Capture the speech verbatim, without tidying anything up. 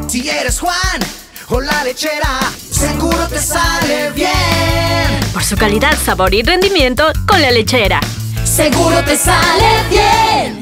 Si eres Juan o la lechera, seguro te sale bien. Por su calidad, sabor y rendimiento, con La Lechera. Seguro te sale bien.